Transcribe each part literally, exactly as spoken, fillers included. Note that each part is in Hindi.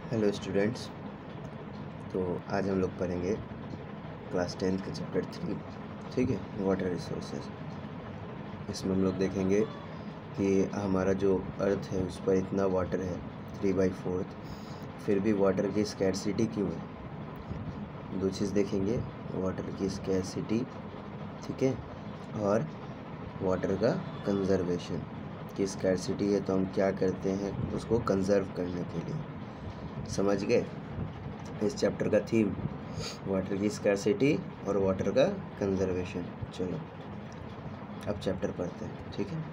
Hello students. तो आज हम लोग पढ़ेंगे क्लास टेंथ के चैप्टर थ्री, ठीक है, वाटर रिसोर्सेज। इसमें हम लोग देखेंगे कि हमारा जो अर्थ है उस पर इतना वाटर है, थ्री बाई फोर्थ, फिर भी वाटर की स्कैरसिटी क्यों है। दो चीज़ देखेंगे, वाटर की स्कैरसिटी, ठीक है, और वाटर का कंजर्वेशन। की स्कैरसिटी है तो हम क्या करते हैं, उसको कंजर्व करने के लिए। समझ गए इस चैप्टर का थीम, वाटर की स्कैरसिटी और वाटर का कंजर्वेशन। चलो अब चैप्टर पढ़ते हैं, ठीक है।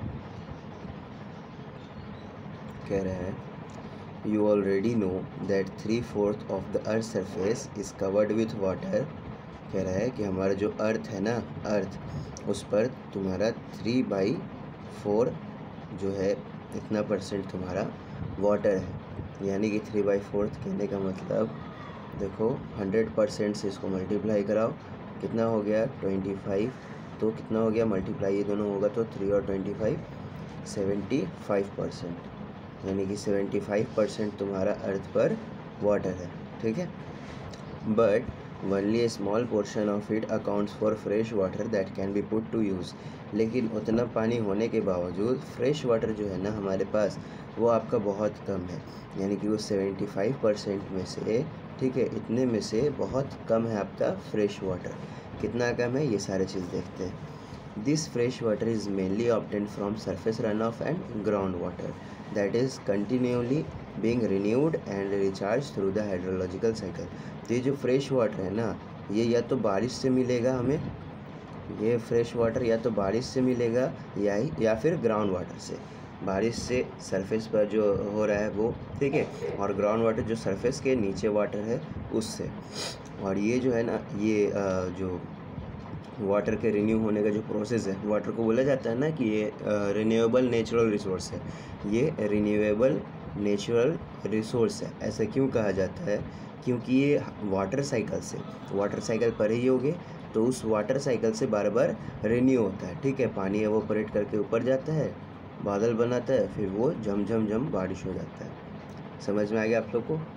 कह रहे हैं you already know that three fourth of the earth surface is covered with water. कह रहा है कि हमारा जो अर्थ है ना, अर्थ, उस पर तुम्हारा थ्री बाई फोर जो है इतना परसेंट तुम्हारा वाटर है। यानी कि थ्री बाई फोर्थ कहने का मतलब देखो, हंड्रेड परसेंट से इसको मल्टीप्लाई कराओ, कितना हो गया ट्वेंटी फाइव। तो कितना हो गया मल्टीप्लाई, ये दोनों होगा तो थ्री और twenty five, seventy five percent. यानी कि सेवेंटी फाइव परसेंट तुम्हारा अर्थ पर वाटर है, ठीक है। But only a small portion of it accounts for fresh water that can be put to use. लेकिन उतना पानी होने के बावजूद फ्रेश वाटर जो है ना हमारे पास, वो आपका बहुत कम है। यानी कि वो सेवेंटी फाइव परसेंट में से, ठीक है, इतने में से बहुत कम है आपका फ्रेश वाटर। कितना कम है ये सारे चीज़ देखते हैं। This fresh water is mainly obtained from surface run off and ground water that is continuously being renewed and recharge through the hydrological cycle. तो ये जो फ्रेश वाटर है ना, ये या तो बारिश से मिलेगा हमें, ये फ्रेश वाटर या तो बारिश से मिलेगा या या फिर ग्राउंड वाटर से। बारिश से सरफेस पर जो हो रहा है वो, ठीक है, और ग्राउंड वाटर जो सरफेस के नीचे वाटर है उससे। और ये जो है ना, ये जो वाटर के रिन्यू होने का जो प्रोसेस है, वाटर को बोला जाता है ना कि ये रिन्यूएबल नेचुरल रिसोर्स है। ये रिन्यूएबल नेचुरल रिसोर्स है। ऐसा क्यों कहा जाता है, क्योंकि ये वाटर साइकिल से, वाटर साइकिल पर ही होगे तो उस वाटर साइकिल से बार बार रिन्यू होता है, ठीक है। पानी एवोपरेट करके ऊपर जाता है, बादल बनाता है, फिर वो झम झम झम बारिश हो जाता है। समझ में आ गया आप लोग को।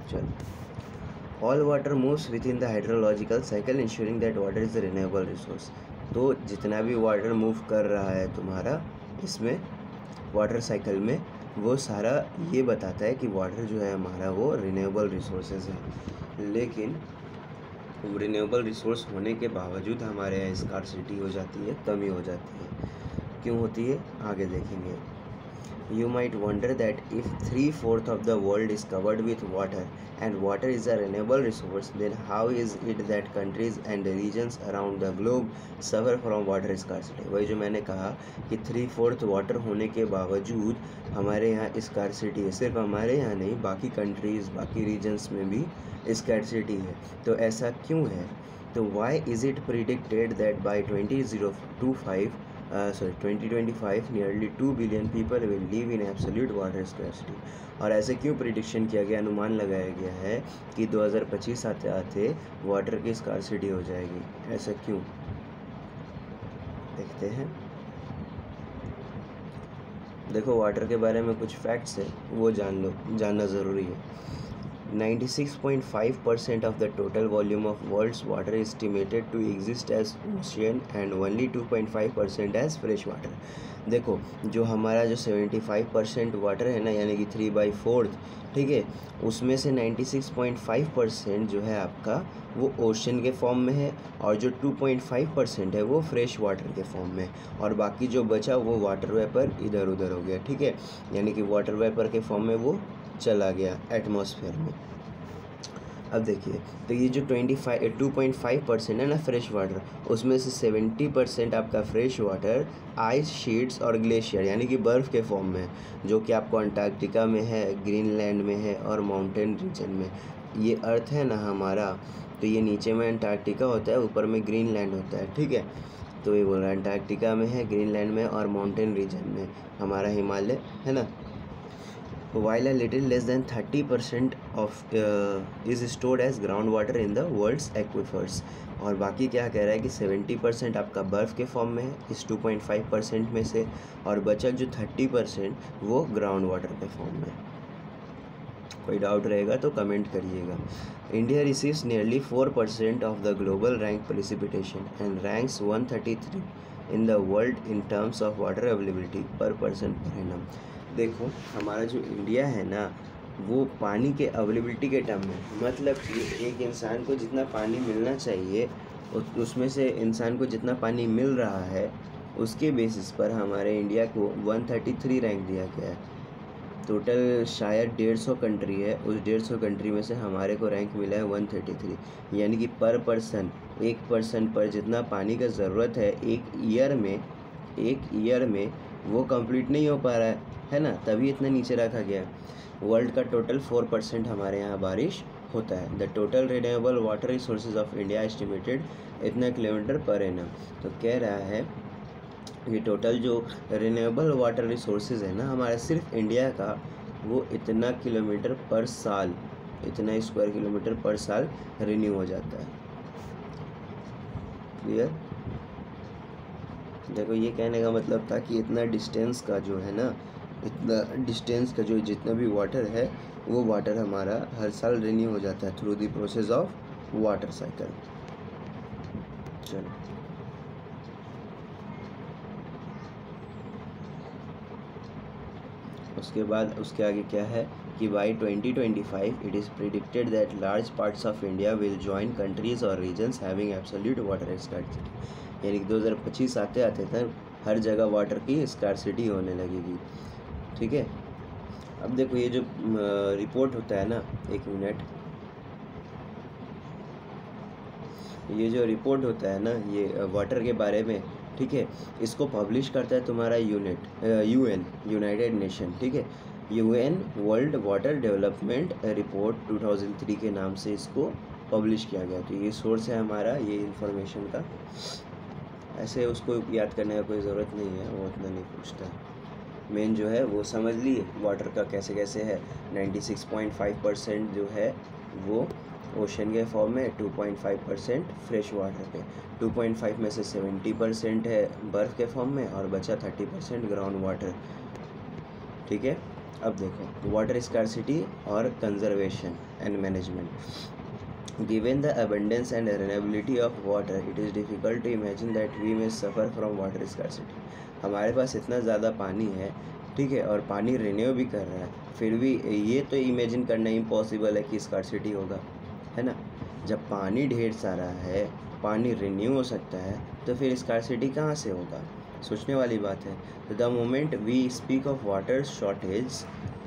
चलो, all water moves within the hydrological cycle ensuring that water is the renewable resource. तो जितना भी वाटर मूव कर रहा है तुम्हारा इसमें वाटर साइकिल में, वो सारा ये बताता है कि वाटर जो है हमारा वो रिन्यूएबल रिसोर्सेज है। लेकिन रिन्यूएबल रिसोर्स होने के बावजूद हमारे यहाँ स्कार्सिटी हो जाती है, कमी हो जाती है। क्यों होती है आगे देखेंगे। You might wonder that if three fourth of the world is covered with water and water is a renewable resource, then how is it that countries and regions around the globe suffer from water scarcity। वही जो मैंने कहा कि थ्री फोर्थ वाटर होने के बावजूद हमारे यहाँ स्कार्सिटी है। सिर्फ हमारे यहाँ नहीं, बाकी कंट्रीज़, बाकी रीजन्स में भी स्कार्सिटी है। तो ऐसा क्यों है, तो why is it predicted that by twenty twenty-five Uh, sorry twenty twenty-five nearly two billion people will live in absolute water scarcity। और ऐसे क्यों प्रिडिक्शन किया गया, अनुमान लगाया गया है कि दो हज़ार पच्चीस आते आते वाटर की स्कार्सिटी हो जाएगी। ऐसा क्यों, देखते हैं। देखो, वाटर के बारे में कुछ फैक्ट्स है, वो जान लो, जानना ज़रूरी है। ninety-six point five percent of the total volume of world's water is estimated to exist as ocean and only two point five percent as fresh water। देखो, जो हमारा जो seventy-five percent वाटर है ना, यानी कि थ्री बाई फोर्थ, ठीक है, उसमें से ninety-six point five percent जो है आपका वो ओशन के फॉर्म में है, और जो two point five percent है वो फ्रेश वाटर के फॉर्म में, और बाकी जो बचा वो वाटर वेपर इधर उधर हो गया, ठीक है। यानी कि वाटर वेपर के फॉर्म में वो चला गया एटमॉस्फेयर में। अब देखिए, तो ये जो twenty five two point five percent है ना फ्रेश वाटर, उसमें से सेवेंटी परसेंट आपका फ्रेश वाटर आइस शीट्स और ग्लेशियर यानी कि बर्फ़ के फॉर्म में, जो कि आपको अंटार्कटिका में है, ग्रीनलैंड में है और माउंटेन रीजन में। ये अर्थ है ना हमारा, तो ये नीचे में अंटार्कटिका होता है, ऊपर में ग्रीनलैंड होता है, ठीक है। तो ये बोल रहा है अंटार्कटिका में है, ग्रीनलैंड में और माउंटेन रीजन में हमारा हिमालय है ना। While a little less than thirty percent of uh, is stored as groundwater in the world's aquifers। और बाकी क्या कह रहा है कि सेवेंटी परसेंट आपका बर्फ़ के फॉर्म में है इस टू पॉइंट फाइव परसेंट में से, और बचा जो थर्टी परसेंट वो ग्राउंड वाटर के फॉर्म में। कोई डाउट रहेगा तो कमेंट करिएगा। India receives nearly four percent of the global rank precipitation and ranks one thirty three in the world in terms of water availability per person per annum. देखो हमारा जो इंडिया है ना वो पानी के अवेलेबिलिटी के टर्म में, मतलब कि एक इंसान को जितना पानी मिलना चाहिए उसमें से इंसान को जितना पानी मिल रहा है उसके बेसिस पर हमारे इंडिया को वन थर्टी थ्री रैंक दिया गया है। टोटल शायद डेढ़ सौ कंट्री है, उस डेढ़ सौ कंट्री में से हमारे को रैंक मिला है वन थर्टी थ्री, यानी कि पर पर्सन एक पर्सन पर जितना पानी का ज़रूरत है एक ईयर में एक ईयर में वो कंप्लीट नहीं हो पा रहा है है ना, तभी इतना नीचे रखा गया। वर्ल्ड का टोटल फोर परसेंट हमारे यहाँ बारिश होता है। The total renewable water resources of India estimated इतना किलोमीटर पर एनम। तो कह रहा है ये टोटल जो रिन्यूएबल वाटर रिसोर्सेज है ना हमारा सिर्फ इंडिया का, वो इतना किलोमीटर पर साल, इतना स्क्वायर किलोमीटर पर साल रिन्यू हो जाता है। क्लियर? देखो ये कहने का मतलब था कि इतना डिस्टेंस का जो है ना, इतना डिस्टेंस का जो जितना भी वाटर है वो वाटर हमारा हर साल रिन्यू हो जाता है through the process of water cycle. चलो उसके बाद उसके आगे क्या है कि by twenty twenty five it is predicted that large parts of India will join countries और regions having absolute water scarcity, यानी कि दो हज़ार पच्चीस आते आते तक हर जगह वाटर की स्कार्सिटी होने लगेगी। ठीक है, अब देखो ये जो रिपोर्ट होता है ना, एक मिनट, ये जो रिपोर्ट होता है ना ये वाटर के बारे में, ठीक है, इसको पब्लिश करता है तुम्हारा यूनिट यूएन, यूनाइटेड नेशन। ठीक है, UN World Water Development Report two thousand three के नाम से इसको पब्लिश किया गया। तो ये सोर्स है हमारा ये इंफॉर्मेशन का। ऐसे उसको याद करने का कोई ज़रूरत नहीं है, वो उतना नहीं पूछता है। मेन जो है वो समझ लिए वाटर का कैसे कैसे है। Ninety six point five percent जो है वो ओशन के फॉर्म में, two point five percent fresh water पे, टू पॉइंट फाइव में से सेवेंटी परसेंट है बर्फ़ के फॉर्म में और बचा थर्टी परसेंट ग्राउंड वाटर। ठीक है, अब देखो वाटर स्कार्सिटी और conservation and management. Given the abundance and reliability of water it is difficult to imagine that we may suffer from water scarcity. हमारे पास इतना ज़्यादा पानी है, ठीक है, और पानी रिन्यू भी कर रहा है, फिर भी ये तो इमेजिन करना इम्पॉसिबल है कि स्कार्सिटी होगा, है ना। जब पानी ढेर सारा है, पानी रिन्यू हो सकता है, तो फिर स्कार्सिटी कहाँ से होगा? सोचने वाली बात है। तो the moment we speak of water shortage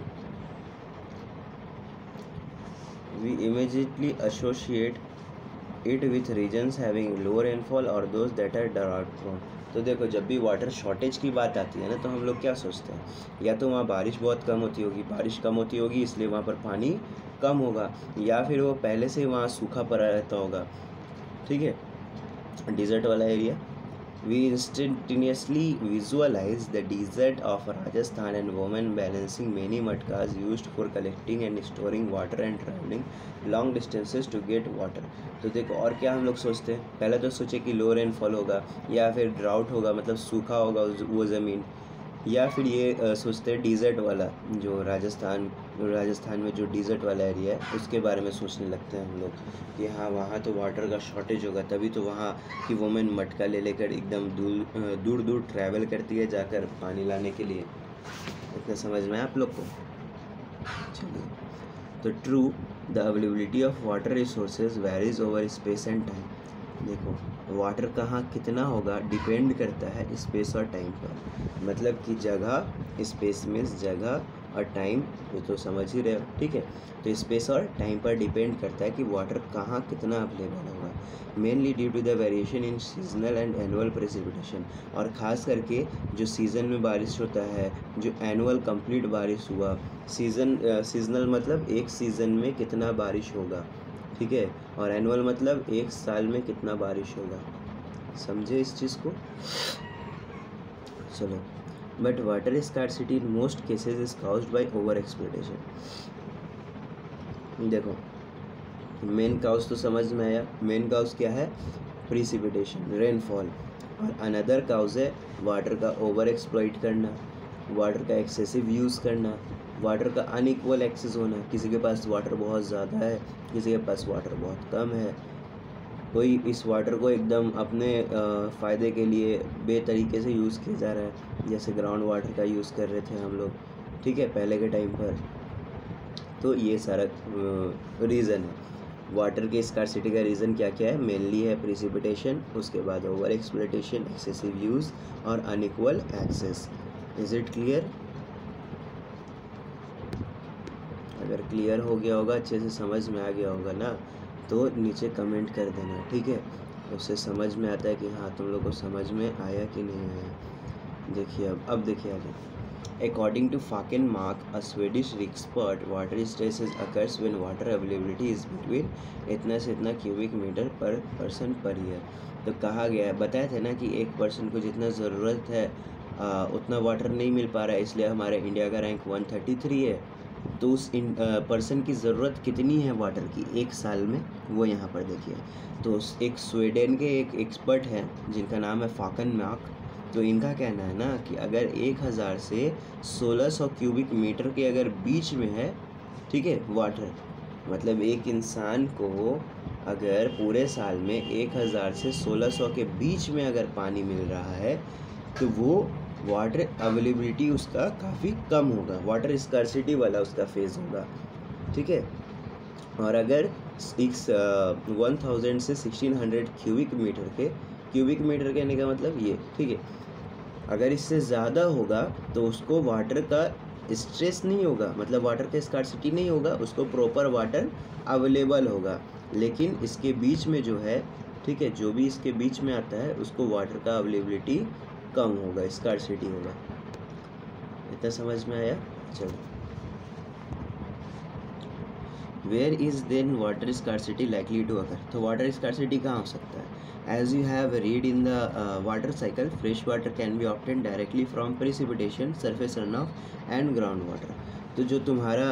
we immediately associate it with regions having low rainfall और those that are drought prone. तो देखो जब भी वाटर शॉर्टेज की बात आती है ना तो हम लोग क्या सोचते हैं, या तो वहाँ बारिश बहुत कम होती होगी, बारिश कम होती होगी इसलिए वहाँ पर पानी कम होगा, या फिर वो पहले से वहाँ सूखा पड़ा रहता होगा। ठीक है, डिज़र्ट वाला area. We instantaneously visualize the desert of Rajasthan and women balancing many matkas used for collecting and storing water and traveling long distances to get water। तो देखो और क्या हम लोग सोचते हैं, पहले तो सोचे कि लो रेनफॉल होगा या फिर ड्राउट होगा, मतलब सूखा होगा वो ज़मीन, या फिर ये सोचते हैं डिज़र्ट वाला जो राजस्थान राजस्थान में जो डिज़र्ट वाला एरिया है उसके बारे में सोचने लगते हैं हम लोग कि हाँ वहाँ तो वाटर का शॉर्टेज होगा, तभी तो वहाँ की वुमेन मटका ले लेकर एकदम दूर दूर दूर ट्रैवल करती है जाकर पानी लाने के लिए। इतना समझ में आप लोग को? चलिए, तो true the availability of water resources varies over space and time. देखो वाटर कहाँ कितना होगा डिपेंड करता है स्पेस और टाइम पर, मतलब कि जगह, स्पेस मीन्स जगह और टाइम, ये तो समझ ही रहे हो। ठीक है, तो स्पेस और टाइम पर डिपेंड करता है कि वाटर कहाँ कितना अवेलेबल होगा, mainly due to the variation in seasonal and annual precipitation. और ख़ास करके जो सीज़न में बारिश होता है, जो एनुअल कंप्लीट बारिश हुआ, सीज़न सीजनल मतलब एक सीज़न में कितना बारिश होगा, ठीक है, और एनुअल मतलब एक साल में कितना बारिश होगा। समझे इस चीज़ को? चलो, but water scarcity in most cases is caused by over exploitation. देखो मेन काउज तो समझ में आया, मेन काउज क्या है? प्रिसिपिटेशन, रेनफॉल, और अनदर काउज है वाटर का ओवर एक्सप्लॉइट करना, वाटर का एक्सेसिव यूज़ करना, वाटर का अनइक्वल एक्सेस होना, किसी के पास वाटर बहुत ज़्यादा है, किसी के पास वाटर बहुत कम है, कोई इस वाटर को एकदम अपने फ़ायदे के लिए बेतरीके से यूज़ किया जा रहा है, जैसे ग्राउंड वाटर का यूज़ कर रहे थे हम लोग, ठीक है, पहले के टाइम पर। तो ये सारा रीज़न है। वाटर के स्कार्सिटी का रीज़न क्या क्या है? मेनली है प्रेसिपिटेशन, उसके बाद ओवर एक्सप्लॉयटेशन, एक्सेसिव यूज़ और unequal access. Is it clear? अगर क्लियर हो गया होगा, अच्छे से समझ में आ गया होगा ना, तो नीचे कमेंट कर देना, ठीक है। उससे समझ में आता है कि हाँ तुम लोग को समझ में आया कि नहीं आया। देखिए अब अब देखिए आगे। According to Falkenmark, a Swedish expert, water stresses occurs when water availability is between इतना से इतना cubic metre per person per year. तो कहा गया है, बताया था ना कि एक पर्सन को जितना ज़रूरत है आ, उतना वाटर नहीं मिल पा रहा है, इसलिए हमारे इंडिया का रैंक वन थर्टी थ्री है। तो उस इन पर्सन की ज़रूरत कितनी है वाटर की एक साल में, वो यहाँ पर देखिए। तो एक स्वीडन के एक एक्सपर्ट हैं जिनका नाम है फाकनमार्क। तो इनका कहना है ना कि अगर एक हज़ार से सोलह सौ क्यूबिक मीटर के अगर बीच में है, ठीक है, वाटर, मतलब एक इंसान को अगर पूरे साल में एक हज़ार से सोलह सौ के बीच में अगर पानी मिल रहा है, तो वो वाटर अवेलेबिलिटी उसका काफ़ी कम होगा, वाटर स्कार्सिटी वाला उसका फेज़ होगा, ठीक है। और अगर सिक्स वन थाउजेंड से सिक्सटीन हंड्रेड क्यूबिक मीटर के, क्यूबिक मीटर कहने का मतलब ये, ठीक है, अगर इससे ज़्यादा होगा तो उसको वाटर का स्ट्रेस नहीं होगा, मतलब वाटर का स्कार्सिटी नहीं होगा, उसको प्रॉपर वाटर अवेलेबल होगा। लेकिन इसके बीच में जो है, ठीक है, जो भी इसके बीच में आता है उसको वाटर का अवेलेबिलिटी कम होगा, स्कार्सिटी होगा। इतना समझ में आया? चलो, where is then water scarcity likely to occur? तो वाटर स्कार्सिटी कहाँ हो सकता है? As you have read in the uh, water cycle, fresh water can be obtained directly from precipitation, surface runoff and ground water. तो जो तुम्हारा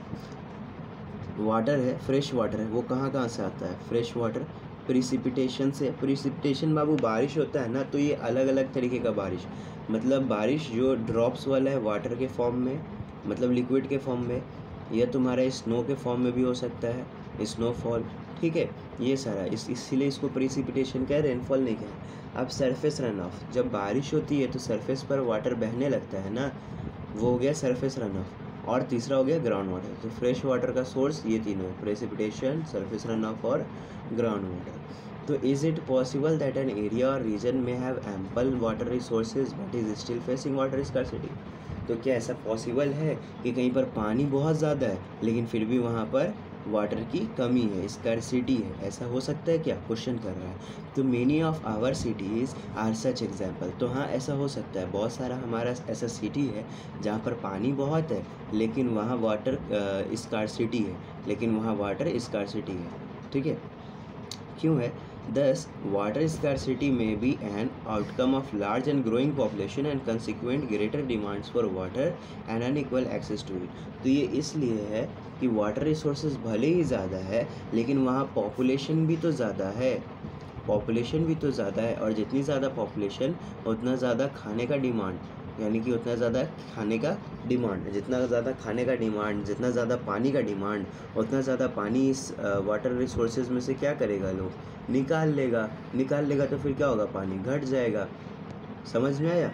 वाटर uh, है, फ्रेश वाटर है, वो कहाँ कहाँ से आता है? फ्रेश वाटर प्रिसिपिटेशन से। प्रिसिपिटेशन बाबू बारिश होता है ना, तो ये अलग अलग तरीके का बारिश, मतलब बारिश जो ड्रॉप्स वाला है वाटर के फॉर्म में, मतलब लिक्विड के फॉर्म में, या तुम्हारा स्नो के फॉर्म में भी हो सकता है, स्नोफॉल, ठीक है, ये सारा इस इसीलिए इसको प्रेसिपिटेशन कह, रेनफॉल नहीं कह। अब सरफेस रन ऑफ, जब बारिश होती है तो सरफेस पर वाटर बहने लगता है ना, वो हो गया सरफेस रन ऑफ। और तीसरा हो गया ग्राउंड वाटर। तो फ्रेश वाटर का सोर्स ये तीनों है, प्रेसिपिटेशन, सरफेस रन ऑफ और ग्राउंड वाटर। तो is it possible that an area और region may have ample water resources but is still facing water scarcity? तो क्या ऐसा पॉसिबल है कि कहीं पर पानी बहुत ज़्यादा है लेकिन फिर भी वहाँ पर वाटर की कमी है, स्कार्सिटी है? ऐसा हो सकता है क्या? क्वेश्चन कर रहा है। तो many of our cities are such example. तो हाँ, ऐसा हो सकता है, बहुत सारा हमारा ऐसा सिटी है जहाँ पर पानी बहुत है लेकिन वहाँ वाटर स्कार्सिटी है, लेकिन वहाँ वाटर स्कार्सिटी है, ठीक है। क्यों है? Thus, water scarcity may be an outcome of large and growing population and consequent greater demands for water and unequal access to it. तो ये इसलिए है कि वाटर रिसोर्सेज भले ही ज़्यादा है लेकिन वहाँ पॉपुलेशन भी तो ज़्यादा है, पॉपुलेशन भी तो ज़्यादा है, और जितनी ज़्यादा पॉपुलेशन उतना ज़्यादा खाने का डिमांड, यानी कि उतना ज़्यादा खाने का डिमांड, जितना ज़्यादा खाने का डिमांड, जितना ज़्यादा पानी का डिमांड, उतना ज़्यादा पानी इस वाटर रिसोर्सेज में से क्या करेगा, लोग निकाल लेगा। निकाल लेगा तो फिर क्या होगा? पानी घट जाएगा। समझ में आया?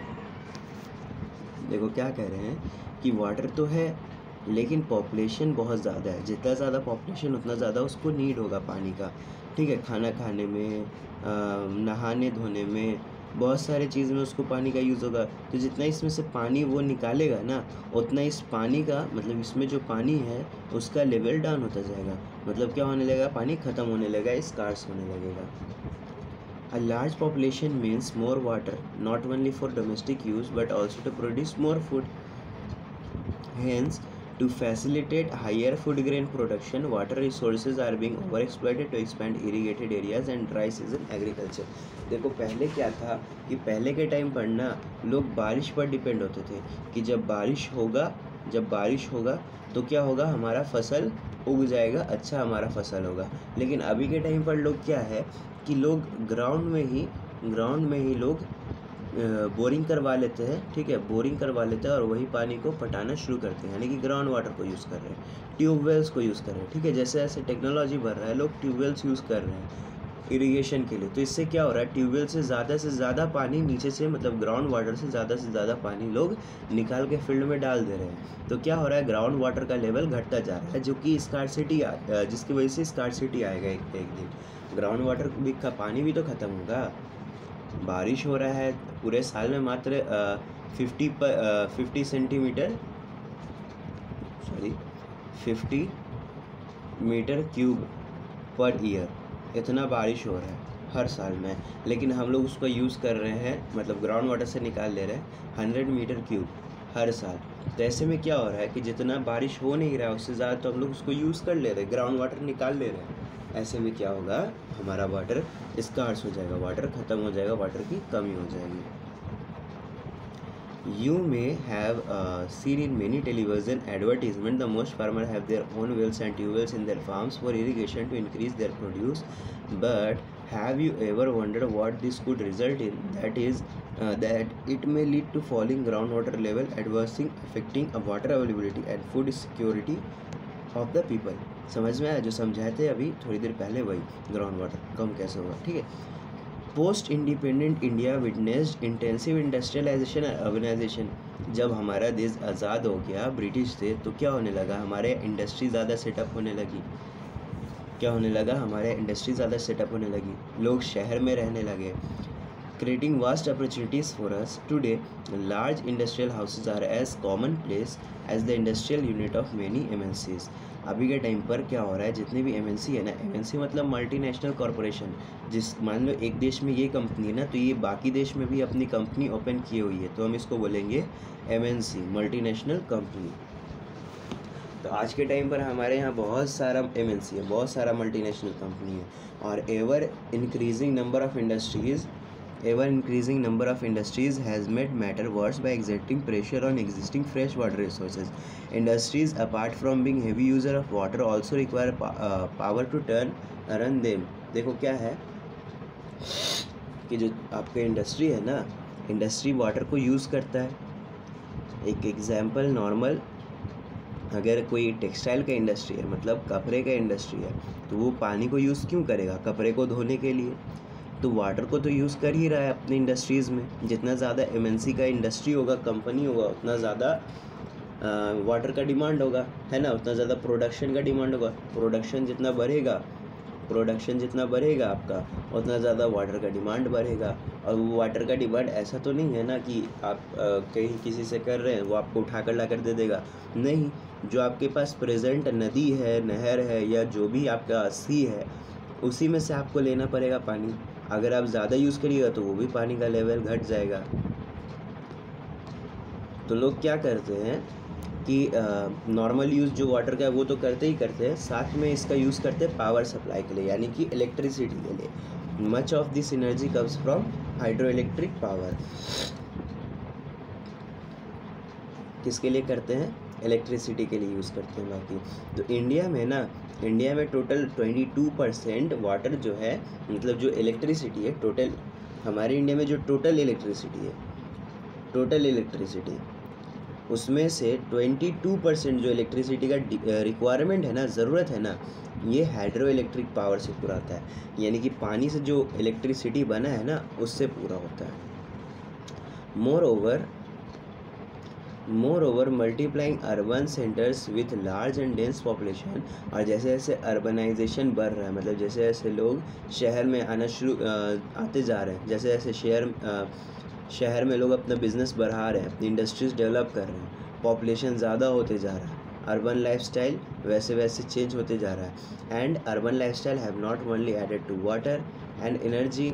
देखो क्या कह रहे हैं कि वाटर तो है लेकिन पॉपुलेशन बहुत ज़्यादा है, जितना ज़्यादा पॉपुलेशन उतना ज़्यादा उसको नीड होगा पानी का, ठीक है, खाना खाने में, आ, नहाने धोने में, बहुत सारे चीज़ में उसको पानी का यूज़ होगा। तो जितना इसमें से पानी वो निकालेगा ना, उतना इस पानी का, मतलब इसमें जो पानी है उसका लेवल डाउन होता जाएगा, मतलब क्या होने लगेगा? पानी ख़त्म होने लगेगा, स्कार्स होने लगेगा। A large population means more water, not only for domestic use but also to produce more food. Hence, to facilitate higher food grain production, water resources are being overexploited to expand irrigated areas and dry season agriculture. देखो पहले क्या था कि पहले के टाइम पर ना लोग बारिश पर डिपेंड होते थे कि जब बारिश होगा जब बारिश होगा तो क्या होगा? हमारा फसल उग जाएगा, अच्छा हमारा फसल होगा। लेकिन अभी के टाइम पर लोग क्या है कि लोग ग्राउंड में ही ग्राउंड में ही लोग बोरिंग करवा लेते हैं, ठीक है, बोरिंग करवा लेते हैं और वही पानी को पटाना शुरू करते हैं, यानी कि ग्राउंड वाटर को यूज़ कर रहे हैं, ट्यूबवेल्स को यूज़ कर रहे हैं, ठीक है। जैसे जैसे टेक्नोलॉजी बढ़ रहा है लोग ट्यूबवेल्स यूज़ कर रहे हैं इरिगेशन के लिए, तो इससे क्या हो रहा है, ट्यूबवेल से ज़्यादा से ज़्यादा पानी नीचे से, मतलब ग्राउंड वाटर से ज़्यादा से ज़्यादा पानी लोग निकाल के फील्ड में डाल दे रहे हैं। तो क्या हो रहा है, ग्राउंड वाटर का लेवल घटता जा रहा है, जो कि स्कार्सिटी, जिसकी वजह से स्कार्सिटी आएगा एक एक दिन, ग्राउंड वाटर भी का पानी भी तो ख़त्म होगा। बारिश हो रहा है पूरे साल में मात्र fifty per fifty centimetre sorry fifty metre cube per year, इतना बारिश हो रहा है हर साल में, लेकिन हम लोग उसको यूज़ कर रहे हैं, मतलब ग्राउंड वाटर से निकाल ले रहे हैं हंड्रेड मीटर क्यूब हर साल। तो ऐसे में क्या हो रहा है कि जितना बारिश हो नहीं रहा है उससे ज़्यादा तो हम लोग उसको यूज़ कर ले रहे हैं, ग्राउंड वाटर निकाल ले रहे हैं। ऐसे में क्या होगा, हमारा वाटर स्कार्स हो जाएगा, वाटर ख़त्म हो जाएगा, वाटर की कमी हो जाएगी। You may have uh, seen in many television advertisement the most farmers have their own wells and tubewells in their farms for irrigation to increase their produce. But have you ever wondered what this could result in? That is, uh, that it may lead to falling groundwater level, adversely affecting uh, water availability and food security of the people. समझ में आया जो समझाए थे अभी थोड़ी देर पहले, वही ग्राउंड वाटर कम कैसे होगा, ठीक है। Post independent India witnessed intensive industrialisation और अर्बनाइजेशन। जब हमारा देश आज़ाद हो गया ब्रिटिश से, तो क्या होने लगा, हमारे इंडस्ट्री ज़्यादा सेटअप होने लगी, क्या होने लगा, हमारे इंडस्ट्री ज़्यादा सेटअप होने लगी, लोग शहर में रहने लगे, creating vast opportunities for us. Today, large industrial houses are as commonplace as the industrial unit of many M N Cs. अभी के टाइम पर क्या हो रहा है, जितने भी एम एन सी है ना, एम एन सी मतलब मल्टीनेशनल कॉरपोरेशन, जिस मान लो एक देश में ये कंपनी है ना, तो ये बाकी देश में भी अपनी कंपनी ओपन की हुई है, तो हम इसको बोलेंगे M N C, multinational company. तो आज के टाइम पर हमारे यहाँ बहुत सारा एम एन सी है, बहुत सारा मल्टीनेशनल कंपनी है, और ever increasing number of industries Ever increasing number of industries has made matter worse by exerting pressure on existing fresh water resources. Industries, apart from being heavy user of water, also require uh, power to turn run them. देखो क्या है कि जो आपका इंडस्ट्री है ना, इंडस्ट्री वाटर को यूज़ करता है। एक एग्जांपल नॉर्मल, अगर कोई टेक्सटाइल का इंडस्ट्री है, मतलब कपड़े का इंडस्ट्री है, तो वो पानी को यूज़ क्यों करेगा, कपड़े को धोने के लिए, तो वाटर को तो यूज़ कर ही रहा है अपने इंडस्ट्रीज़ में। जितना ज़्यादा एम एन सी का इंडस्ट्री होगा, कंपनी होगा, उतना ज़्यादा वाटर का डिमांड होगा, है ना, उतना ज़्यादा प्रोडक्शन का डिमांड होगा। प्रोडक्शन जितना बढ़ेगा प्रोडक्शन जितना बढ़ेगा आपका, उतना ज़्यादा वाटर का डिमांड बढ़ेगा। और वो वाटर का डिमांड ऐसा तो नहीं है ना कि आप कहीं किसी से कर रहे हैं वो आपको उठा कर ला कर दे देगा, नहीं, जो आपके पास प्रेजेंट नदी है, नहर है, या जो भी आपका सी है, उसी में से आपको लेना पड़ेगा पानी। अगर आप ज़्यादा यूज़ करिएगा तो वो भी पानी का लेवल घट जाएगा। तो लोग क्या करते हैं कि नॉर्मल यूज़ जो वाटर का है वो तो करते ही करते हैं, साथ में इसका यूज़ करते हैं पावर सप्लाई के लिए, यानी कि इलेक्ट्रिसिटी के लिए। Much of this energy comes from hydroelectric power. किसके लिए करते हैं, इलेक्ट्रिसिटी के लिए यूज़ करते हैं बाकी। तो इंडिया में ना, इंडिया में टोटल बाईस परसेंट वाटर जो है, मतलब जो इलेक्ट्रिसिटी है टोटल, हमारे इंडिया में जो टोटल इलेक्ट्रिसिटी है, टोटल इलेक्ट्रिसिटी उसमें से बाईस परसेंट जो इलेक्ट्रिसिटी का रिक्वायरमेंट है ना, ज़रूरत है ना, ये हाइड्रो इलेक्ट्रिक पावर से पूरा होता है, यानी कि पानी से जो इलेक्ट्रिसिटी बना है ना, उससे पूरा होता है। Moreover moreover multiplying urban centres with large and dense population. और जैसे जैसे अर्बनाइजेशन बढ़ रहा है, मतलब जैसे जैसे लोग शहर में आना शुरू आते जा रहे हैं, जैसे जैसे शहर शहर में लोग अपना बिजनेस बढ़ा रहे हैं, अपनी इंडस्ट्रीज डेवलप कर रहे हैं, पॉपुलेशन ज़्यादा होते जा रहा है, अर्बन लाइफस्टाइल वैसे वैसे चेंज होते जा रहा है। And urban lifestyle have not only added to water and energy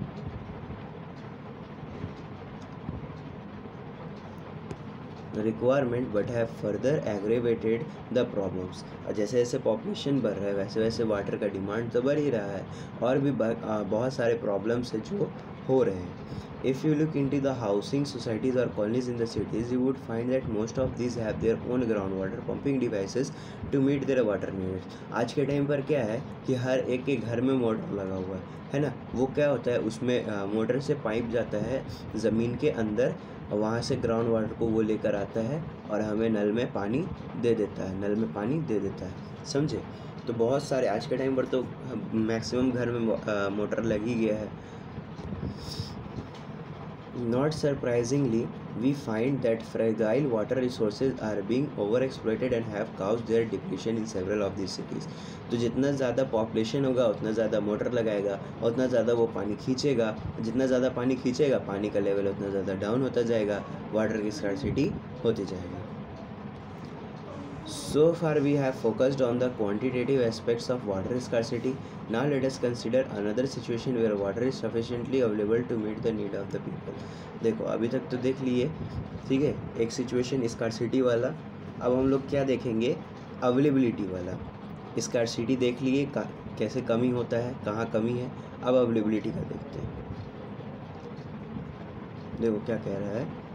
requirement but have further aggravated the problems. और जैसे जैसे पॉपुलेशन बढ़ रहा है वैसे वैसे वाटर का डिमांड तो बढ़ ही रहा है, और भी बहुत सारे प्रॉब्लम्स है जो हो रहे हैं। If you look into the housing societies or colonies in the cities, you would find that most of these have their own groundwater pumping devices to meet their water needs. आज के टाइम पर क्या है कि हर एक के घर में मोटर लगा हुआ है है ना। वो क्या होता है, उसमें मोटर से पाइप जाता है ज़मीन के अंदर, वहाँ से ग्राउंड वाटर को वो लेकर आता है और हमें नल में पानी दे देता है, नल में पानी दे देता है, समझे। तो बहुत सारे आज के टाइम पर तो मैक्सिमम घर में मोटर लग ही गया है। Not surprisingly, we find that fragile water resources are being overexploited and have caused their depletion in several of these cities. तो जितना ज़्यादा पॉपुलेशन होगा उतना ज़्यादा मोटर लगाएगा, उतना ज़्यादा वो पानी खींचेगा, जितना ज़्यादा पानी खींचेगा पानी का लेवल उतना ज़्यादा डाउन होता जाएगा, वाटर की स्कार्सिटी होती जाएगी। So far we have focused on the quantitative aspects of water scarcity. Now let us consider another situation where water is sufficiently available to meet the need of the people. देखो अभी तक तो देख लिए, ठीक है, एक सिचुएशन स्कार्सिटी वाला। अब हम लोग क्या देखेंगे, अवेलेबिलिटी वाला। स्कार्सिटी देख लिए कैसे कमी होता है, कहाँ कमी है, अब अवेलेबिलिटी का देखते हैं। देखो क्या कह रहा है,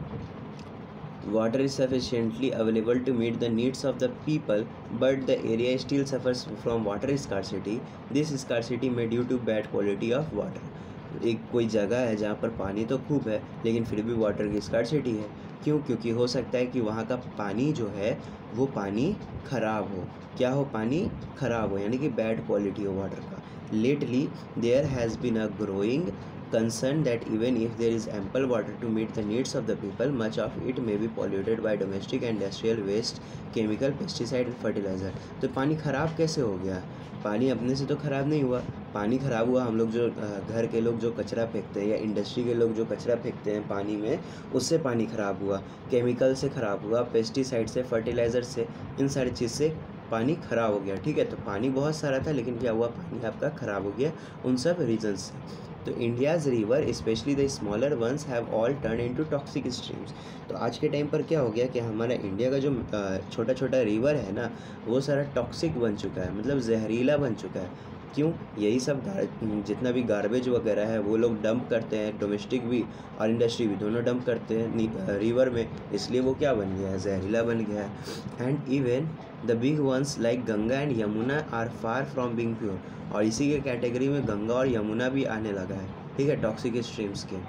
water is sufficiently available to meet the needs of the people, but the area still suffers from water scarcity. This scarcity may due to bad quality of water. एक कोई जगह है जहाँ पर पानी तो खूब है लेकिन फिर भी वाटर की स्कार्सिटी है। क्यों? क्योंकि हो सकता है कि वहाँ का पानी जो है वो पानी ख़राब हो। क्या हो? पानी ख़राब हो, यानी कि बैड क्वालिटी हो वाटर का। Lately there has been a growing concern that even if there is ample water to meet the needs of the people, much of it may be polluted by domestic and industrial waste, chemical, pesticide and fertilizer. तो पानी ख़राब कैसे हो गया? पानी अपने से तो ख़राब नहीं हुआ, पानी ख़राब हुआ हम लोग जो घर के लोग जो कचरा फेंकते हैं या इंडस्ट्री के लोग जो कचरा फेंकते हैं पानी में, उससे पानी ख़राब हुआ, केमिकल से ख़राब हुआ, पेस्टिसाइड से, फर्टिलाइज़र से, इन सारी चीज़ से पानी ख़राब हो गया। ठीक है, तो पानी बहुत सारा था लेकिन क्या हुआ, पानी आपका ख़राब हो गया उन सब रीजन्स से। तो India's river specially the smaller ones have all turn into toxic streams. तो आज के टाइम पर क्या हो गया कि हमारा इंडिया का जो छोटा छोटा रिवर है ना, वो सारा टॉक्सिक बन चुका है, मतलब जहरीला बन चुका है। क्यों? यही सब जितना भी गार्बेज वगैरह है वो लोग डंप करते हैं, डोमेस्टिक भी और इंडस्ट्री भी दोनों डंप करते हैं रिवर में, इसलिए वो क्या बन गया है, जहरीला बन गया है। And even the big ones like Ganga and Yamuna are far from being pure. और इसी के कैटेगरी में गंगा और यमुना भी आने लगा है, ठीक है, टॉक्सिक स्ट्रीम्स के।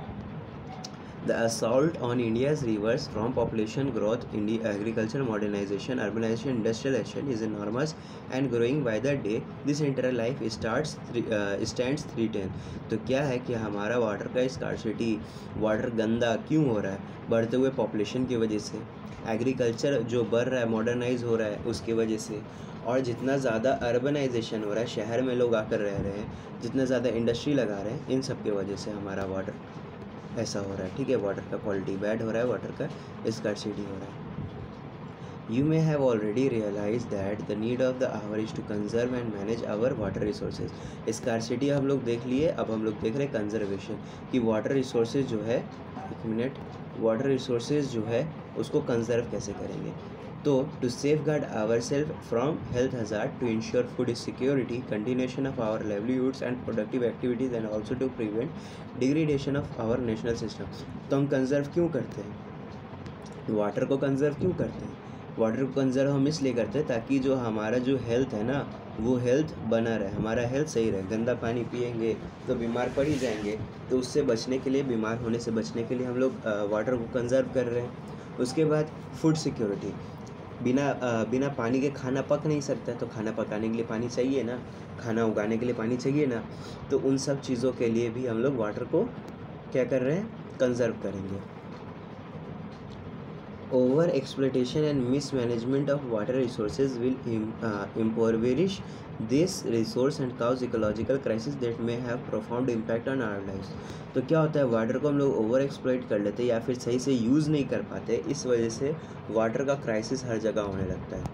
The assault on India's rivers from population growth, India, agriculture modernization, urbanization, industrialization is enormous and growing by the day. This entire life starts uh, stands threatened. तो क्या है कि हमारा वाटर का स्कार्सिटी, वाटर गंदा क्यों हो रहा है? बढ़ते हुए पॉपुलेशन की वजह से, एग्रीकल्चर जो बढ़ रहा है, मॉडर्नाइज हो रहा है उसकी वजह से, और जितना ज़्यादा अर्बनाइजेशन हो रहा है, शहर में लोग आकर रह रहे हैं, जितना ज़्यादा इंडस्ट्री लगा रहे हैं, इन सब की वजह से हमारा वाटर ऐसा हो रहा है। ठीक है, वाटर का क्वालिटी बैड हो रहा है, वाटर का स्कार्सिटी हो रहा है। You may have already realized that the need of the hour is to conserve and manage our water resources. Scarcity हम लोग देख लिए, अब हम लोग देख रहे हैं कंजर्वेशन कि वाटर रिसोर्सेज जो है, एक मिनट, वाटर रिसोर्सेज जो है उसको कंजर्व कैसे करेंगे। तो to safeguard our self from health hazard, to ensure food security, continuation of our livelihoods and productive activities and also to prevent degradation of our national system. तो हम कंजर्व क्यों करते हैं, वाटर को कंजर्व क्यों करते हैं? वाटर को कंजर्व हम इसलिए करते हैं ताकि जो हमारा जो हेल्थ है ना, वो हेल्थ बना रहे, हमारा हेल्थ सही रहे। गंदा पानी पिएंगे तो बीमार पड़ ही जाएंगे, तो उससे बचने के लिए, बीमार होने से बचने के लिए हम लोग वाटर को कंजर्व कर रहे हैं। उसके बाद फूड सिक्योरिटी, बिना आ, बिना पानी के खाना पक नहीं सकता, तो खाना पकाने के लिए पानी चाहिए ना, खाना उगाने के लिए पानी चाहिए ना, तो उन सब चीज़ों के लिए भी हम लोग वाटर को क्या कर रहे हैं, कंजर्व करेंगे। Over exploitation and mismanagement of water resources will impoverish this resource and cause ecological crisis that may have profound impact on our lives. तो क्या होता है, वाटर को हम लोग ओवर एक्सप्लॉइट कर लेते हैं या फिर सही से यूज़ नहीं कर पाते, इस वजह से वाटर का क्राइसिस हर जगह होने लगता है।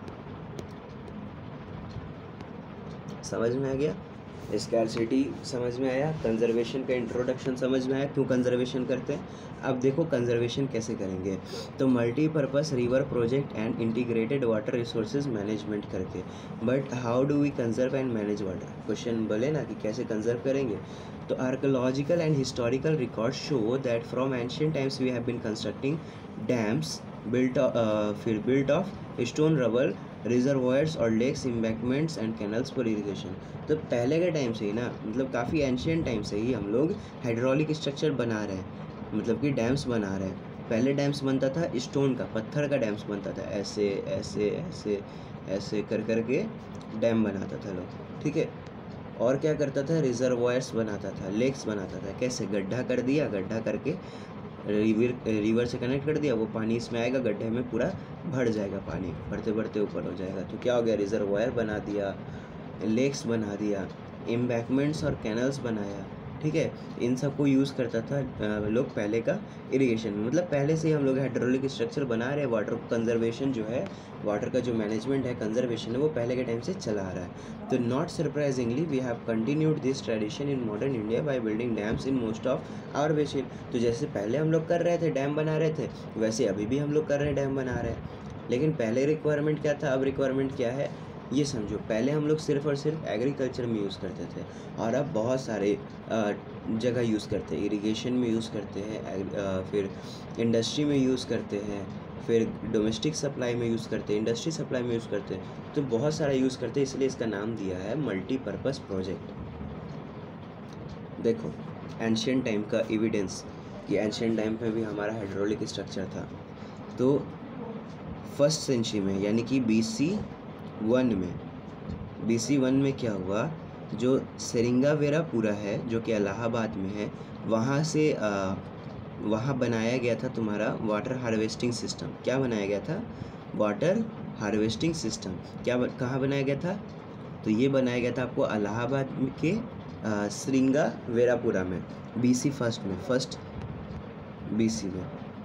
समझ में आ गया? स्कार्सिटी समझ में आया, कंजर्वेशन का इंट्रोडक्शन समझ में आया, क्यों कंजर्वेशन करते हैं। अब देखो कंजर्वेशन कैसे करेंगे, तो multipurpose river project and integrated water resources management करके। But how do we conserve and manage water, question बोले ना कि कैसे कंजर्व करेंगे। तो archaeological and historical record show that from ancient times we have been constructing dams built फिर built of stone rubble reservoirs और lakes embankments and canals for irrigation. तो पहले के टाइम से ही ना, मतलब काफ़ी एंशियंट टाइम से ही हम लोग हाइड्रोलिक स्ट्रक्चर बना रहे हैं, मतलब कि डैम्स बना रहे हैं। पहले डैम्स बनता था स्टोन का, पत्थर का डैम्स बनता था, ऐसे ऐसे ऐसे ऐसे कर कर के डैम बनाता था लोग, ठीक है। और क्या करता था, रिजर्वायर्स बनाता था, लेक्स बनाता था। कैसे, गड्ढा कर दिया, गड्ढा करके रिवर रिवर से कनेक्ट कर दिया, वो पानी इसमें आएगा, गड्ढे में पूरा भर जाएगा, पानी बढ़ते बढ़ते ऊपर हो जाएगा। तो क्या हो गया, रिजर्वायर बना दिया, लेक्स बना दिया, एम्बैंकमेंट्स और कैनल्स बनाया, ठीक है। इन सब को यूज़ करता था लोग पहले का इरिगेशन में। मतलब पहले से ही हम लोग हाइड्रोलिक स्ट्रक्चर बना रहे हैं। वाटर कंजर्वेशन जो है, वाटर का जो मैनेजमेंट है, कंजर्वेशन है, वो पहले के टाइम से चला आ रहा है। तो not surprisingly we have continued this tradition in modern India by building dams in most of our basin. तो जैसे पहले हम लोग कर रहे थे, डैम बना रहे थे, वैसे अभी भी हम लोग कर रहे हैं, डैम बना रहे हैं। लेकिन पहले रिक्वायरमेंट क्या था, अब रिक्वायरमेंट क्या है, ये समझो। पहले हम लोग सिर्फ और सिर्फ एग्रीकल्चर में यूज़ करते थे, और अब बहुत सारे जगह यूज़ करते हैं। इरिगेशन में यूज़ करते हैं, फिर इंडस्ट्री में यूज़ करते हैं, फिर डोमेस्टिक सप्लाई में यूज़ करते हैं, इंडस्ट्री सप्लाई में यूज़ करते हैं। तो बहुत सारा यूज़ करते हैं, इसलिए इसका नाम दिया है मल्टीपर्पज़ प्रोजेक्ट। देखो एंशियंट टाइम का एविडेंस, कि एंशियंट टाइम पे भी हमारा हाइड्रोलिक स्ट्रक्चर था। तो फर्स्ट सेंचुरी में, यानी कि बी सी वन में बी सी वन में क्या हुआ, जो सेरिंगावेरापुरा है, जो कि इलाहाबाद में है, वहाँ से आ, वहाँ बनाया गया था तुम्हारा वाटर हार्वेस्टिंग सिस्टम। क्या बनाया गया था, वाटर हार्वेस्टिंग सिस्टम। क्या कहाँ बनाया गया था, तो ये बनाया गया था आपको इलाहाबाद के सेरिंगावेरापुरा में, बीसी फर्स्ट में, फर्स्ट बीसी में।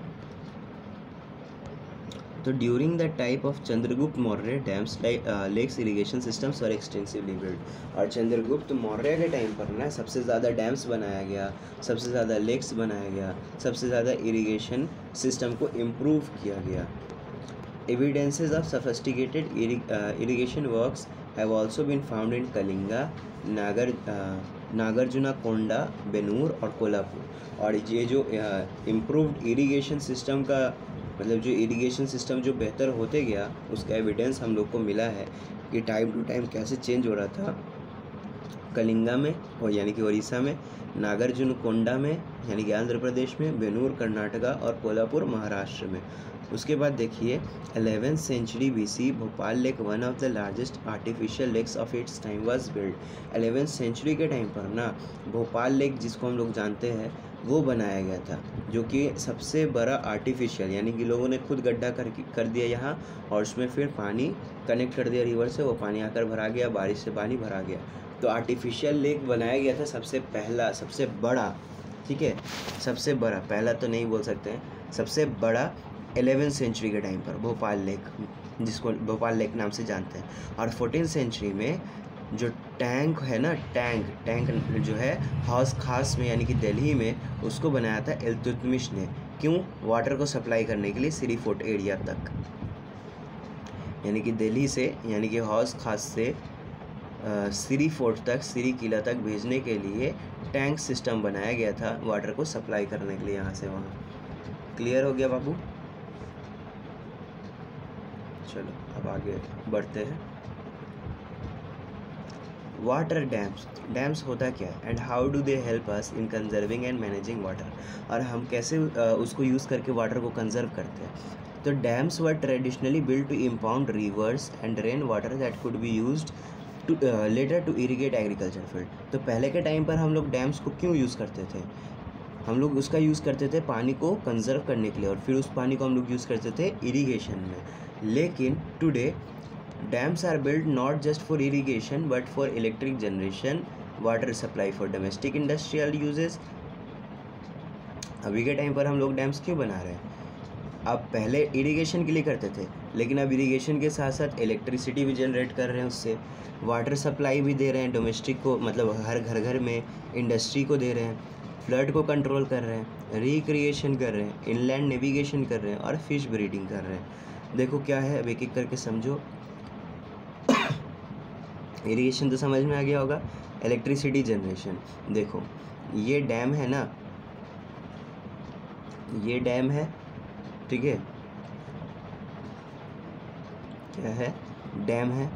तो during the time of Chandragupta Maurya dams lakes irrigation systems are extensively build. और चंद्रगुप्त मौर्य के टाइम पर ना सबसे ज़्यादा डैम्स बनाया गया, सबसे ज़्यादा लेक्स बनाया गया, सबसे ज़्यादा इरिगेशन सिस्टम को इम्प्रूव किया गया। Evidences of sophisticated irrigation works have also been found in Kalinga, नागर नागार्जुनकोंडा, बेनूर और कोल्हापुर। और ये जो इम्प्रूव्ड इरिगेशन सिस्टम का, मतलब जो इरिगेशन सिस्टम जो बेहतर होते गया, उसका एविडेंस हम लोग को मिला है कि टाइम टू टाइम कैसे चेंज हो रहा था। कलिंगा में, और यानी कि उड़ीसा में, नागार्जुनकोंडा में यानी कि आंध्र प्रदेश में, बेनूर कर्नाटका और कोल्हापुर महाराष्ट्र में। उसके बाद देखिए eleventh century BC Bhopal lake, one of the largest artificial lakes of its time was build. Eleventh century के टाइम पर ना भोपाल लेक, जिसको हम लोग जानते हैं, वो बनाया गया था, जो कि सबसे बड़ा आर्टिफिशियल, यानी कि लोगों ने खुद गड्ढा कर कर दिया यहाँ, और उसमें फिर पानी कनेक्ट कर दिया रिवर से, वो पानी आकर भरा गया, बारिश से पानी भरा गया। तो आर्टिफिशियल लेक बनाया गया था, सबसे पहला, सबसे बड़ा, ठीक है, सबसे बड़ा, पहला तो नहीं बोल सकते हैं, सबसे बड़ा एलेवेंथ सेंचुरी के टाइम पर भोपाल लेक, जिसको भोपाल लेक नाम से जानते हैं। और फोर्टीन सेंचुरी में जो टैंक है ना, टैंक टैंक जो है हौज खास में, यानी कि दिल्ली में, उसको बनाया था इल्तुतमिश ने। क्यों, वाटर को सप्लाई करने के लिए सिरी फोर्ट एरिया तक, यानी कि दिल्ली से, यानी कि हौज खास से सिरी फोर्ट तक, सिरी किला तक भेजने के लिए टैंक सिस्टम बनाया गया था, वाटर को सप्लाई करने के लिए यहाँ से वहाँ। क्लियर हो गया बाबू? चलो अब आगे बढ़ते हैं। वाटर डैम्स, डैम्स होता क्या है, and how do they help us in conserving and managing water, और हम कैसे उसको यूज़ करके वाटर को कंजर्व करते हैं। तो dams were traditionally build to impound rivers and rain water that could be used to later to irrigate agriculture field. तो पहले के टाइम पर हम लोग डैम्स को क्यों यूज़ करते थे, हम लोग उसका यूज़ करते थे पानी को कंजर्व करने के लिए, और फिर उस पानी को हम लोग यूज़ करते थे इरीगेशन में। लेकिन today dams are build not just for irrigation but for electric generation, water supply for domestic industrial uses. अभी के टाइम पर हम लोग डैम्स क्यों बना रहे हैं, अब पहले इरिगेशन के लिए करते थे, लेकिन अब इरिगेशन के साथ साथ इलेक्ट्रिसिटी भी जनरेट कर रहे हैं, उससे वाटर सप्लाई भी दे रहे हैं डोमेस्टिक को, मतलब हर घर घर में, इंडस्ट्री को दे रहे हैं, फ्लड को कंट्रोल कर रहे हैं, रिक्रिएशन कर रहे हैं, इनलैंड नेविगेशन कर रहे हैं, और फिश ब्रीडिंग कर रहे हैं। देखो क्या है, अब एक एक करके समझो। इरिगेशन तो समझ में आ गया होगा। इलेक्ट्रिसिटी जनरेशन, देखो ये डैम है ना, ये डैम है, ठीक है, क्या है, डैम है,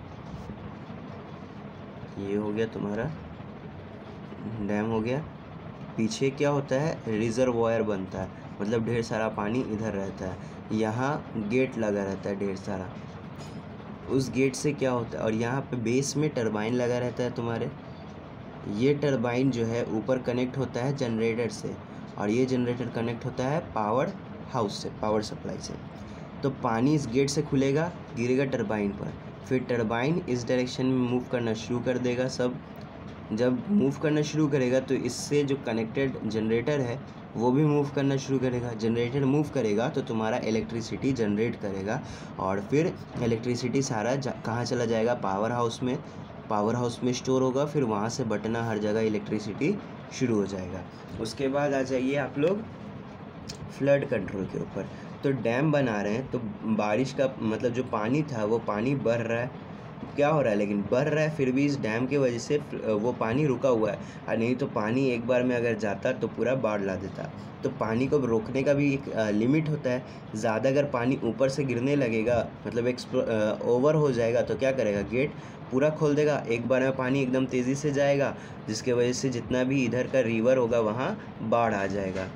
ये हो गया तुम्हारा डैम हो गया। पीछे क्या होता है, रिजर्वॉयर बनता है, मतलब ढेर सारा पानी इधर रहता है, यहाँ गेट लगा रहता है ढेर सारा, उस गेट से क्या होता है, और यहाँ पे बेस में टरबाइन लगा रहता है तुम्हारे। ये टरबाइन जो है ऊपर कनेक्ट होता है जनरेटर से, और ये जनरेटर कनेक्ट होता है पावर हाउस से, पावर सप्लाई से। तो पानी इस गेट से खुलेगा, गिरेगा टरबाइन पर, फिर टरबाइन इस डायरेक्शन में मूव करना शुरू कर देगा। सब जब मूव करना शुरू करेगा तो इससे जो कनेक्टेड जनरेटर है वो भी मूव करना शुरू करेगा। जनरेटर मूव करेगा तो तुम्हारा इलेक्ट्रिसिटी जनरेट करेगा, और फिर इलेक्ट्रिसिटी सारा कहाँ चला जाएगा, पावर हाउस में। पावर हाउस में स्टोर होगा, फिर वहाँ से बटना हर जगह इलेक्ट्रिसिटी शुरू हो जाएगा। उसके बाद आ जाइए आप लोग फ्लड कंट्रोल के ऊपर। तो डैम बना रहे हैं तो बारिश का मतलब जो पानी था वो पानी बढ़ रहा है, क्या हो रहा है, लेकिन बढ़ रहा है, फिर भी इस डैम की वजह से वो पानी रुका हुआ है। और नहीं तो पानी एक बार में अगर जाता तो पूरा बाढ़ ला देता। तो पानी को रोकने का भी एक लिमिट होता है। ज़्यादा अगर पानी ऊपर से गिरने लगेगा, मतलब एक्सप्लो ओवर हो जाएगा, तो क्या करेगा, गेट पूरा खोल देगा, एक बार में पानी एकदम तेज़ी से जाएगा, जिसके वजह से जितना भी इधर का रिवर होगा वहाँ बाढ़ आ जाएगा।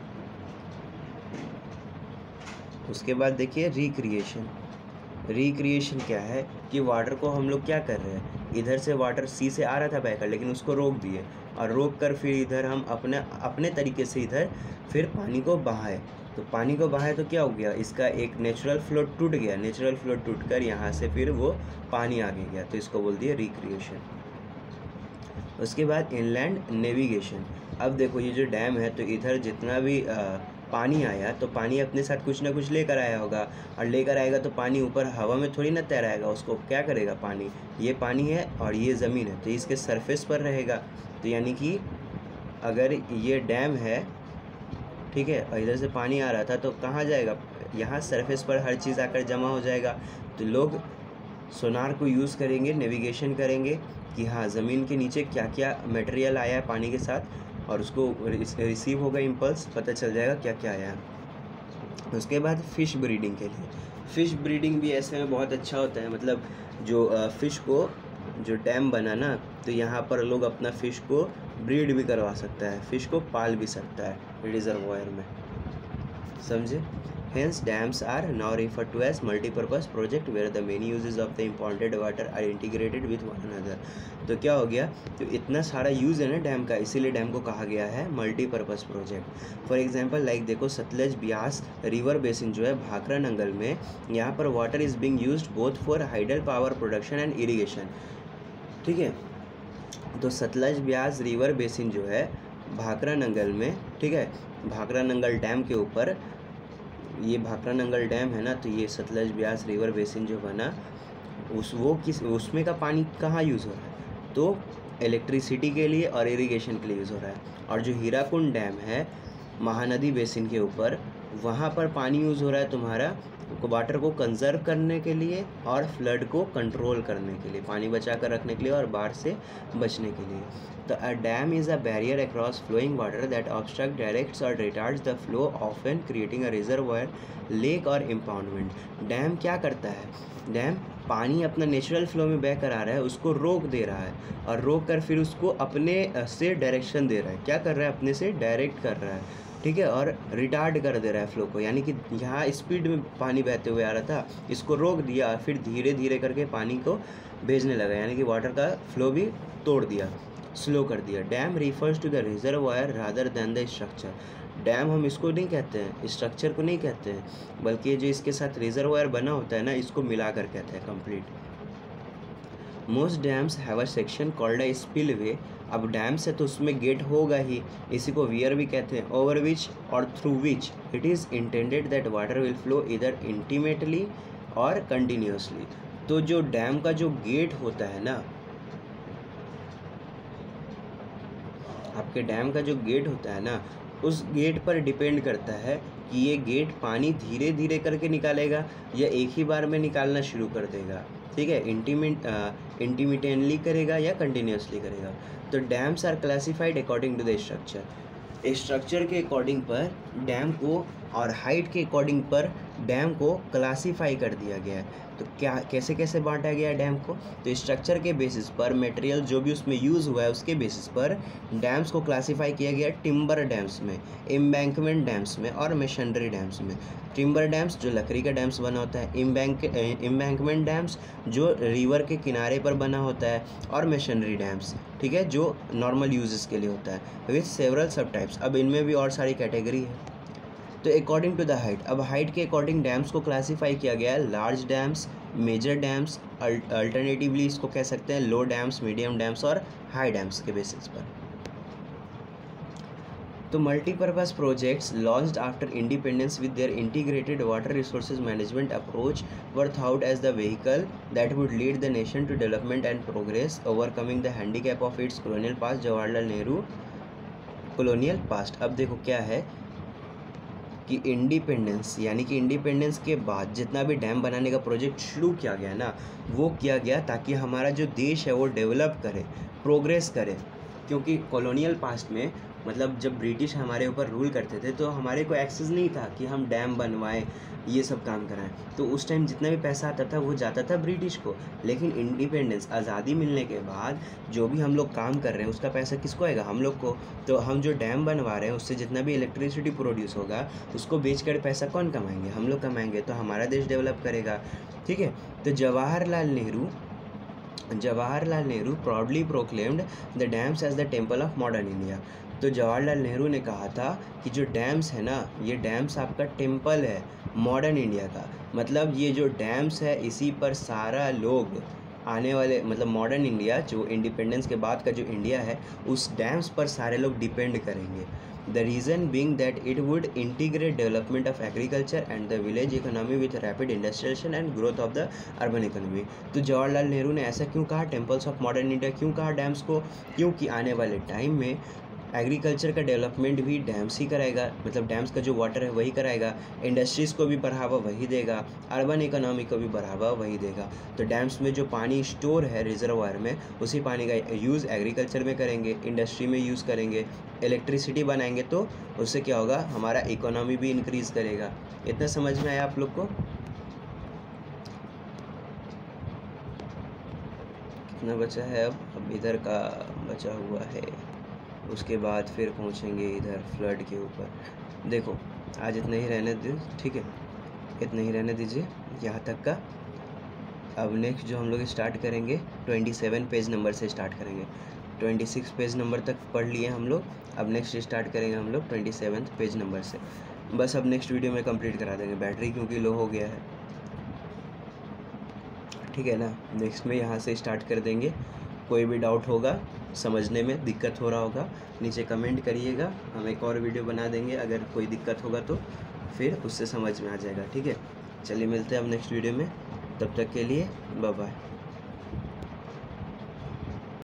उसके बाद देखिए रिक्रिएशन। रिक्रिएशन क्या है कि वाटर को हम लोग क्या कर रहे हैं, इधर से वाटर सी से आ रहा था बहकर, लेकिन उसको रोक दिए, और रोक कर फिर इधर हम अपने अपने तरीके से इधर फिर पानी को बहाए। तो पानी को बहाए तो क्या हो गया, इसका एक नेचुरल फ्लो टूट गया, नेचुरल फ्लो टूट कर यहाँ से फिर वो पानी आगे गया, तो इसको बोल दिया रिक्रिएशन। उसके बाद इनलैंड नेविगेशन। अब देखो ये जो डैम है, तो इधर जितना भी आ, पानी आया तो पानी अपने साथ कुछ ना कुछ लेकर आया होगा, और लेकर आएगा तो पानी ऊपर हवा में थोड़ी ना तैराएगा, उसको क्या करेगा, पानी, ये पानी है और ये ज़मीन है तो इसके सरफेस पर रहेगा। तो यानी कि अगर ये डैम है, ठीक है, और इधर से पानी आ रहा था तो कहाँ जाएगा, यहाँ सरफेस पर हर चीज़ आकर जमा हो जाएगा। तो लोग सोनार को यूज़ करेंगे, नेविगेशन करेंगे कि हाँ ज़मीन के नीचे क्या क्या मटेरियल आया है पानी के साथ, और उसको रिसीव होगा इम्पल्स, पता चल जाएगा क्या क्या आया। उसके बाद फ़िश ब्रीडिंग के लिए, फ़िश ब्रीडिंग भी ऐसे में बहुत अच्छा होता है। मतलब जो फ़िश को, जो डैम बना ना, तो यहाँ पर लोग अपना फ़िश को ब्रीड भी करवा सकता है, फ़िश को पाल भी सकता है रिजर्वॉयर में, समझे। Hence dams are now referred to as multi-purpose project where the many uses of the impounded water are integrated with one another। तो क्या हो गया, तो इतना सारा यूज़ है ना डैम का, इसीलिए डैम को कहा गया है multipurpose project. For example like देखो सतलज ब्यास रिवर बेसिन जो है भाखरा नंगल में, यहाँ पर water is being used both for hydel power production and irrigation, ठीक है। तो सतलज ब्यास रिवर बेसिन जो है भाखरा नंगल में, ठीक है, भाखरा नंगल डैम के ऊपर, ये भाखरा नंगल डैम है ना, तो ये सतलज ब्यास रिवर बेसिन जो बना, उस वो किस उसमें का पानी कहाँ यूज़ हो रहा है, तो इलेक्ट्रिसिटी के लिए और इरिगेशन के लिए यूज़ हो रहा है। और जो हीराकुंड डैम है महानदी बेसिन के ऊपर, वहाँ पर पानी यूज़ हो रहा है तुम्हारा वाटर को कंजर्व करने के लिए और फ्लड को कंट्रोल करने के लिए, पानी बचा कर रखने के लिए और बाढ़ से बचने के लिए। तो a dam is a barrier across flowing water that obstruct, directs और retards the flow often creating a reservoir, lake और इम्पाउंडमेंट। डैम क्या करता है, डैम पानी अपना नेचुरल फ्लो में बह कर आ रहा है, उसको रोक दे रहा है, और रोक कर फिर उसको अपने से डायरेक्शन दे रहा है, क्या कर रहा है, अपने से डायरेक्ट कर रहा है, ठीक है, और रिटार्ड कर दे रहा है फ्लो को। यानी कि यहाँ स्पीड में पानी बहते हुए आ रहा था, इसको रोक दिया, फिर धीरे धीरे करके पानी को भेजने लगा, यानी कि वाटर का फ्लो भी तोड़ दिया, स्लो कर दिया। Dam refers to the reservoir rather than the structure. Dam हम इसको नहीं कहते हैं, स्ट्रक्चर को नहीं कहते हैं, बल्कि जो इसके साथ रिजर्वायर बना होता है ना, इसको मिलाकर कहते हैं complete. Most dams have a section called a spillway. अब डैम्स है तो उसमें गेट होगा ही, इसी को वियर भी कहते हैं, ओवर विच और through which it is intended that water will flow इधर इंटीमेटली और कंटिन्यूसली। तो जो डैम का जो गेट होता है ना, आपके डैम का जो गेट होता है ना, उस गेट पर डिपेंड करता है कि ये गेट पानी धीरे धीरे करके निकालेगा या एक ही बार में निकालना शुरू कर देगा, ठीक है, इंटीमेट इंटीमिटेंटली करेगा या कंटिन्यूसली करेगा। तो dams are classified according to the structure. Structure के अकॉर्डिंग पर डैम को और हाइट के अकॉर्डिंग पर डैम को क्लासीफाई कर दिया गया है। तो क्या कैसे कैसे बांटा गया है डैम को? तो स्ट्रक्चर के बेसिस पर, मटेरियल जो भी उसमें यूज़ हुआ है उसके बेसिस पर डैम्स को क्लासीफाई किया गया है टिम्बर डैम्स में, एम्बैंकमेंट डैम्स में और मशीनरी डैम्स में। टिम्बर डैम्स जो लकड़ी का डैम्स बना होता है, एम्बैंक एम्बैंकमेंट डैम्स जो रिवर के किनारे पर बना होता है, और मशीनरी डैम्स, ठीक है, जो नॉर्मल यूजेस के लिए होता है विथ सेवरल सब टाइप्स। अब इनमें भी और सारी कैटेगरी है। तो अकॉर्डिंग टू द हाइट, अब हाइट के अकॉर्डिंग डैम्स को क्लासीफाई किया गया है, large dams, major dams, alternatively इसको कह सकते हैं लो डैम्स, मीडियम डैम्स और हाई डैम्स के बेसिस पर। तो multipurpose projects launched after independence with their integrated water resources management approach were thought as the vehicle that would lead the nation to development and progress, overcoming the handicap of its colonial past, Jawaharlal Nehru colonial past. अब देखो क्या है कि इंडिपेंडेंस, यानी कि इंडिपेंडेंस के बाद जितना भी डैम बनाने का प्रोजेक्ट शुरू किया गया ना, वो किया गया ताकि हमारा जो देश है वो डेवलप करे, प्रोग्रेस करे। क्योंकि कॉलोनियल पास्ट में, मतलब जब ब्रिटिश हमारे ऊपर रूल करते थे तो हमारे को एक्सेस नहीं था कि हम डैम बनवाएं, ये सब काम कराएं। तो उस टाइम जितना भी पैसा आता था वो जाता था ब्रिटिश को। लेकिन इंडिपेंडेंस, आज़ादी मिलने के बाद जो भी हम लोग काम कर रहे हैं उसका पैसा किसको आएगा? हम लोग को। तो हम जो डैम बनवा रहे हैं उससे जितना भी इलेक्ट्रिसिटी प्रोड्यूस होगा उसको बेचकर पैसा कौन कमाएंगे? हम लोग कमाएंगे। तो हमारा देश डेवलप करेगा, ठीक है। तो Jawaharlal Nehru Jawaharlal Nehru proudly proclaimed the dams as the temple of modern India. तो जवाहरलाल नेहरू ने कहा था कि जो डैम्स है ना, ये डैम्स आपका टेम्पल है मॉडर्न इंडिया का। मतलब ये जो डैम्स है इसी पर सारा लोग आने वाले, मतलब मॉडर्न इंडिया जो इंडिपेंडेंस के बाद का जो इंडिया है उस डैम्स पर सारे लोग डिपेंड करेंगे। The reason being that it would integrate development of agriculture and the village economy with rapid industrialisation and growth of the urban economy. तो जवाहरलाल नेहरू ने ऐसा क्यों कहा, टेम्पल्स ऑफ मॉडर्न इंडिया क्यों कहा डैम्स को? क्योंकि आने वाले टाइम में एग्रीकल्चर का डेवलपमेंट भी डैम्स ही कराएगा, मतलब डैम्स का जो वाटर है वही कराएगा, इंडस्ट्रीज़ को भी बढ़ावा वही देगा, अर्बन इकोनॉमी को भी बढ़ावा वही देगा। तो डैम्स में जो पानी स्टोर है रिजर्वायर में, उसी पानी का यूज़ एग्रीकल्चर में करेंगे, इंडस्ट्री में यूज़ करेंगे, इलेक्ट्रिसिटी बनाएंगे, तो उससे क्या होगा, हमारा इकोनॉमी भी इंक्रीज़ करेगा। इतना समझ में आया आप लोग को? कितना बचा है अब? अब इधर का बचा हुआ है, उसके बाद फिर पहुंचेंगे इधर फ्लड के ऊपर। देखो आज इतना ही रहने दो, ठीक है, इतना ही रहने दीजिए यहाँ तक का। अब नेक्स्ट जो हम लोग स्टार्ट करेंगे सत्ताईस पेज नंबर से स्टार्ट करेंगे। छब्बीस पेज नंबर तक पढ़ लिए हम लोग, अब नेक्स्ट स्टार्ट करेंगे हम लोग सत्ताईस पेज नंबर से। बस अब नेक्स्ट वीडियो में कंप्लीट करा देंगे, बैटरी क्योंकि लो हो गया है, ठीक है ना। नेक्स्ट में यहाँ से स्टार्ट कर देंगे। कोई भी डाउट होगा, समझने में दिक्कत हो रहा होगा, नीचे कमेंट करिएगा, हम एक और वीडियो बना देंगे। अगर कोई दिक्कत होगा तो फिर उससे समझ में आ जाएगा, ठीक है। चलिए मिलते हैं अब नेक्स्ट वीडियो में, तब तक के लिए बाय बाय।